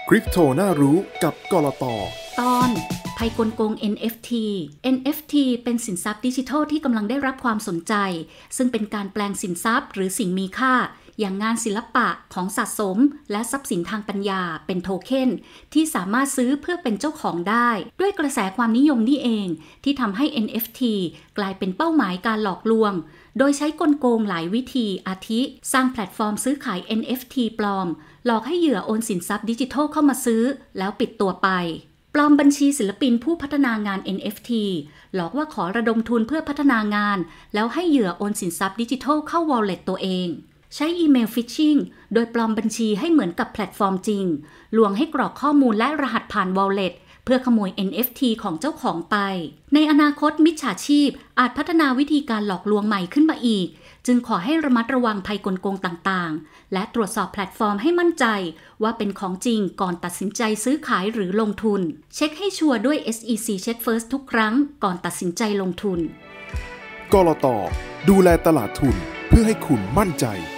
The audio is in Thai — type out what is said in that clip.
คริปโตน่ารู้กับกลต. ตอนภัยกลโกง NFT NFT เป็นสินทรัพย์ดิจิทัลที่กำลังได้รับความสนใจซึ่งเป็นการแปลงสินทรัพย์หรือสิ่งมีค่าอย่างงานศิลปะของสะสมและทรัพย์สินทางปัญญาเป็นโทเค็นที่สามารถซื้อเพื่อเป็นเจ้าของได้ด้วยกระแสความนิยมนี่เองที่ทำให้ NFT กลายเป็นเป้าหมายการหลอกลวงโดยใช้กลโกงหลายวิธีอาทิสร้างแพลตฟอร์มซื้อขาย NFT ปลอมหลอกให้เหยื่อโอนสินทรัพย์ดิจิทัลเข้ามาซื้อแล้วปิดตัวไปปลอมบัญชีศิลปินผู้พัฒนางาน NFT หลอกว่าขอระดมทุนเพื่อพัฒนางานแล้วให้เหยื่อโอนสินทรัพย์ดิจิทัลเข้า Wallet ตัวเองใช้อีเมลฟิชชิงโดยปลอมบัญชีให้เหมือนกับแพลตฟอร์มจริงลวงให้กรอกข้อมูลและรหัสผ่าน Wallet เพื่อขโมย NFT ของเจ้าของไปในอนาคตมิจฉาชีพอาจพัฒนาวิธีการหลอกลวงใหม่ขึ้นมาอีกจึงขอให้ระมัดระวังภัยกลโกงต่างๆและตรวจสอบแพลตฟอร์มให้มั่นใจว่าเป็นของจริงก่อนตัดสินใจซื้อขายหรือลงทุนเช็คให้ชัวร์ด้วย SEC Check First ทุกครั้งก่อนตัดสินใจลงทุนกลต.ดูแลตลาดทุนเพื่อให้คุณมั่นใจ